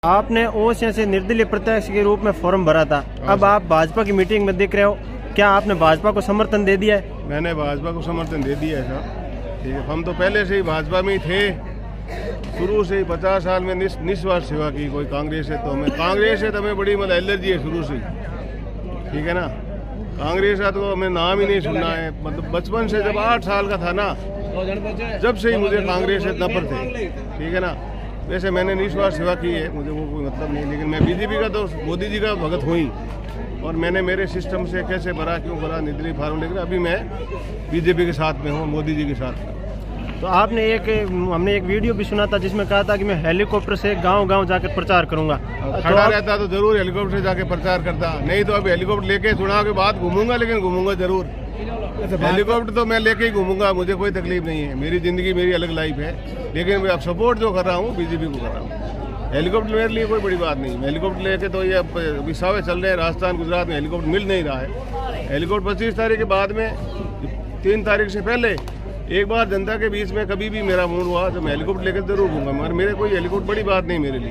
आपने ओसियां से निर्दलीय प्रत्याशी के रूप में फॉर्म भरा था, अब आप भाजपा की मीटिंग में दिख रहे हो, क्या आपने भाजपा को समर्थन दे दिया है? मैंने भाजपा को समर्थन दे दिया है साहब। ठीक है, हम तो पहले से ही भाजपा में ही थे, शुरू से ही 50 साल में निस्वार्थ सेवा की। कोई कांग्रेस है तो हमें बड़ी मतलब एलर्जी है शुरू से ही। ठीक है ना, कांग्रेस का तो हमें नाम ही नहीं सुनना है। मतलब बचपन से जब 8 साल का था ना, जब से ही मुझे कांग्रेस से नफरत है। ठीक है ना, वैसे मैंने निस्वार्थ सेवा की है, मुझे वो कोई मतलब नहीं, लेकिन मैं बीजेपी का तो मोदी जी का भगत हुई और मैंने मेरे सिस्टम से कैसे भरा, क्यों भरा, निर्दलीय फार्म, लेकिन अभी मैं बीजेपी के साथ में हूँ, मोदी जी के साथ में। तो आपने हमने एक वीडियो भी सुना था जिसमें कहा था कि मैं हेलीकॉप्टर से गांव-गांव जाकर प्रचार करूंगा। खड़ा रहता तो जरूर हेलीकॉप्टर से जाके प्रचार करता, नहीं तो अभी हेलीकॉप्टर लेके चुनाव के बाद घूमूंगा, लेकिन घूमूंगा जरूर। हेलीकॉप्टर तो मैं लेके ही घूमूंगा, मुझे कोई तकलीफ नहीं है, मेरी जिंदगी मेरी अलग लाइफ है। लेकिन मैं अब सपोर्ट जो कर रहा हूँ बीजेपी को कर रहा हूँ। हेलीकॉप्टर मेरे लिए कोई बड़ी बात नहीं। हेलीकॉप्टर लेके तो ये अभी सावे चल रहे हैं, राजस्थान गुजरात में हेलीकॉप्टर मिल नहीं रहा है। हेलीकॉप्टर 25 तारीख के बाद में, 3 तारीख से पहले एक बार जनता के बीच में कभी भी मेरा मूड हुआ तो मैं हेलीकॉप्टर लेकर जरूर घूमूंगा, मगर मेरे कोई हेलीकॉप्टर बड़ी बात नहीं मेरे लिए।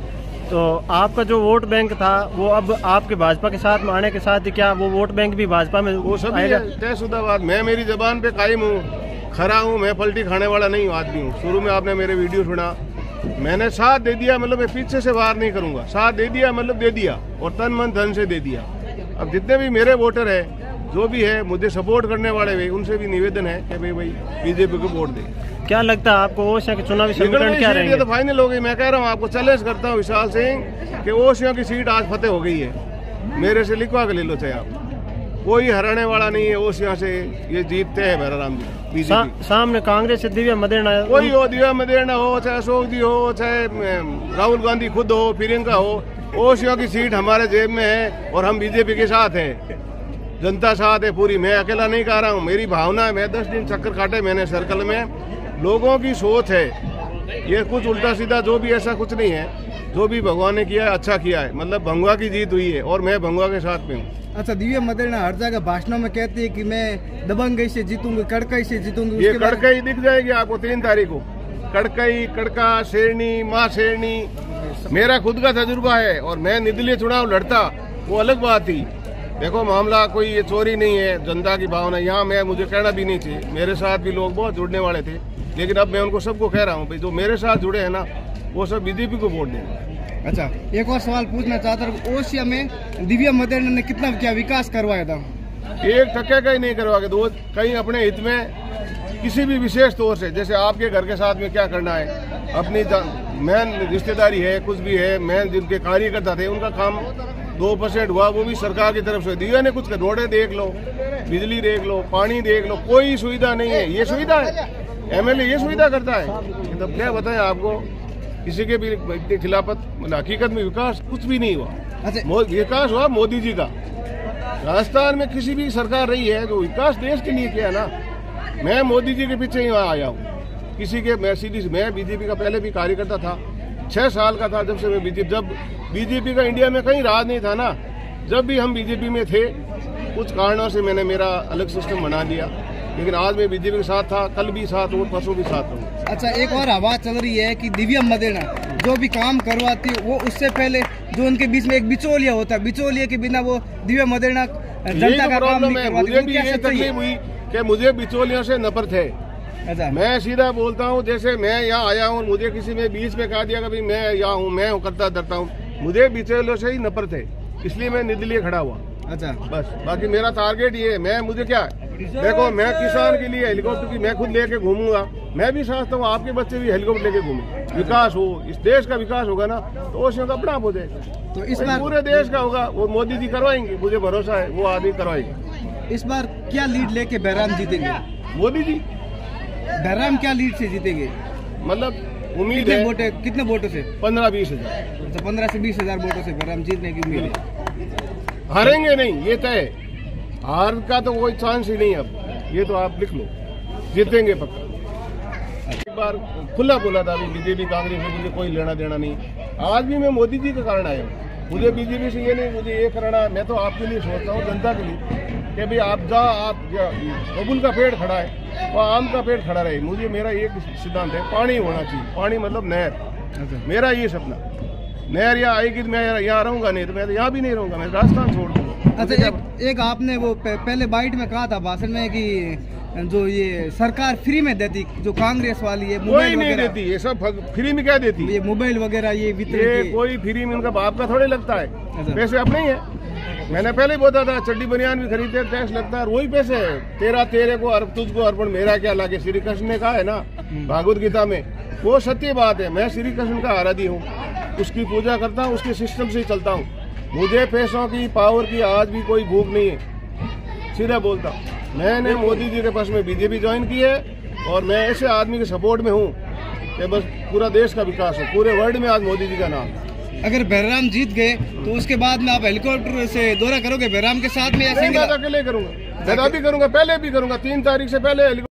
तो आपका जो वोट बैंक था वो अब आपके भाजपा के साथ में आने के साथ ही क्या वो वोट बैंक भी भाजपा में वो सब तयशुदा बात। मैं मेरी जबान पे कायम हूँ, खरा हूँ, मैं पलटी खाने वाला नहीं आदमी हूँ। शुरू में आपने मेरे वीडियो सुना, मैंने साथ दे दिया, मतलब मैं पीछे से वार नहीं करूंगा। साथ दे दिया मतलब दे दिया, और तन मन धन से दे दिया। अब जितने भी मेरे वोटर है, जो भी है, मुझे सपोर्ट करने वाले भी, उनसे भी निवेदन है कि भाई बीजेपी को वोट दे। क्या लगता है आपको ओसियां के चुनावी समीकरण क्या रहेंगे? तो फाइनल हो गई। मैं कह रहा हूँ, आपको चैलेंज करता हूँ विशाल सिंह कि ओसियां की सीट आज फतेह हो गई है। मेरे से लिखवा के ले लो चाहे आप, कोई हराने वाला नहीं है ओसियां से, ये जीतते हैं भैराराम जी। सामने कांग्रेस से दिव्या मदेरणा, कोई हो, दिव्या मदेरणा हो, चाहे अशोक जी हो, चाहे राहुल गांधी खुद हो, प्रियंका हो, ओसियां की सीट हमारे जेब में है और हम बीजेपी के साथ है, जनता साथ है पूरी। मैं अकेला नहीं कह रहा हूँ, मेरी भावना है। मैं 10 दिन चक्कर काटे मैंने सर्कल में, लोगों की सोच है। ये कुछ उल्टा सीधा जो भी ऐसा कुछ नहीं है, जो भी भगवान ने किया है अच्छा किया है। मतलब भंगुआ की जीत हुई है और मैं भंगुआ के साथ में हूँ। अच्छा, दिव्या मदेरणा हर जगह भाषणों में कहती है कि मैं दबंगई से जीतूंगी, कड़कई से जीतूंगी। ये कड़कई दिख जाएगी आपको 3 तारीख को। कड़कई, कड़का, शेरनी, माँ शेरनी, मेरा खुद का तजुर्बा है। और मैं निर्दलीय चुनाव लड़ता, वो अलग बात थी। देखो मामला कोई ये चोरी नहीं है, जनता की भावना। यहाँ मैं मुझे कहना भी नहीं चाहिए, मेरे साथ भी लोग बहुत जुड़ने वाले थे, लेकिन अब मैं उनको सबको कह रहा हूँ भाई, जो मेरे साथ जुड़े हैं ना, वो सब बीजेपी को वोट दें। अच्छा, एक और सवाल पूछना चाहता हूँ, ओसिया में दिव्या मदेरणा ने कितना क्या विकास करवाया था? 1 टके का ही नहीं करवा के, दो कहीं अपने हित में किसी भी विशेष तौर से, जैसे आपके घर के साथ में क्या करना है, अपनी मैन रिश्तेदारी है, कुछ भी है, मैं जिनके कार्यकर्ता थे उनका काम 2% हुआ, वो भी सरकार की तरफ से। दिव्या ने कुछ, रोडें देख लो, बिजली देख लो, पानी देख लो, कोई सुविधा नहीं है। ये सुविधा है, एमएलए ये सुविधा करता है। तब क्या बताएं आपको, किसी के भी इतनी खिलाफत, मतलब हकीकत में विकास कुछ भी नहीं हुआ। अच्छा, विकास हुआ मोदी जी का। राजस्थान में किसी भी सरकार रही है जो विकास देश के लिए किया ना, मैं मोदी जी के पीछे ही आया हूँ। किसी के मैं बीजेपी का पहले भी कार्यकर्ता था, 6 साल का था जब से मैं जब बीजेपी का इंडिया में कहीं राज नहीं था ना, जब भी हम बीजेपी में थे, कुछ कारणों से मैंने मेरा अलग सिस्टम बना लिया, लेकिन आज मैं बीजेपी के साथ था, कल भी साथ हूँ, परसों भी साथ हूँ। अच्छा, एक और आवाज चल रही है कि दिव्या मदेरणा जो भी काम करवाती है, वो उससे पहले जो उनके बीच में एक बिचौलिया होता है, बिचौलिए के बिना वो दिव्या मदेरणा जनता का काम नहीं करवाती। मुझे भी ये तकलीफ हुई कि मुझे बिचौलियों से नफरत है। अच्छा, मैं सीधा बोलता हूँ, जैसे मैं यहाँ आया हूँ, मुझे किसी ने बीच में कहा दिया कि मैं यहाँ हूँ, मैं करता डरता हूँ, मुझे बिचौलियों से ही नफरत है, इसलिए मैं निर्दलीय खड़ा हुआ। अच्छा, बस, बाकी मेरा टारगेट ये है। मुझे क्या, देखो मैं किसान के लिए हेलीकॉप्टर की मैं खुद लेके घूमूंगा, मैं भी समझता हूँ आपके बच्चे भी हेलीकॉप्टर लेके घूमें। विकास हो, इस देश का विकास होगा ना, तो ओसियां का अपना हो जाएगा। तो इस बार पूरे देश का होगा, वो मोदी जी करवाएंगे, मुझे भरोसा है, वो आदमी करवाएंगे। इस बार क्या लीड लेके बहराम जीतेंगे? मोदी जी। बहराम क्या लीड से जीतेंगे? मतलब उम्मीद है कितने वोटों से? 15-20 हजार। तो 15 से 20 हजार वोटों से बहराम जीतने की उम्मीद है। हारेंगे नहीं, ये तय, हार का तो कोई चांस ही नहीं। अब ये तो आप लिख लो, जीतेंगे पक्का। एक बार खुला बोला था अभी, बीजेपी कांग्रेस से मुझे कोई लेना देना नहीं। आज भी मैं मोदी जी के कारण आया हूँ, मुझे बीजेपी से ये नहीं मुझे ये करना। मैं तो आपके लिए सोचता हूँ, जनता के लिए, कि भाई आप बबुल का पेड़ खड़ा है, वो आम का पेड़ खड़ा रहे। मुझे मेरा एक सिद्धांत है, पानी होना चाहिए, पानी मतलब नहर, मेरा ये सपना। नहर यहाँ आएगी तो मैं यहाँ रहूंगा, नहीं तो मैं तो यहाँ भी नहीं रहूंगा, मैं राजस्थान छोड़ दूंगा। अच्छा, एक आपने वो पहले बाइट में कहा था भाषण में कि जो ये सरकार फ्री में देती, जो कांग्रेस वाली है, कोई नहीं देती, ये सब फ्री में क्या देती, ये मोबाइल वगैरह ये वितरण, कोई फ्री में उनका बाप का थोड़े लगता है, पैसे अपने ही है। मैंने पहले ही बोला था, चड्डी बनियान भी खरीदते टैक्स लगता है, वही पैसे है, तेरा तेरे को अर्प तुझको अर्पण मेरा क्या लागे, श्री कृष्ण ने कहा है ना भागवत गीता में, वो सत्य बात है। मैं श्री कृष्ण का आराधी हूँ, उसकी पूजा करता हूँ, उसके सिस्टम से ही चलता हूँ, मुझे पैसों की पावर की आज भी कोई भूख नहीं है, सीधा बोलता हूँ। मैंने मोदी जी के पास में बीजेपी ज्वाइन की है और मैं ऐसे आदमी के सपोर्ट में हूँ कि बस पूरा देश का विकास हो, पूरे वर्ल्ड में आज मोदी जी का नाम। अगर बहराम जीत गए तो उसके बाद में आप हेलीकॉप्टर से दौरा करोगे बहराम के साथ में या अकेले करूंगा, मैं अभी करूंगा, पहले भी करूंगा, 3 तारीख से पहले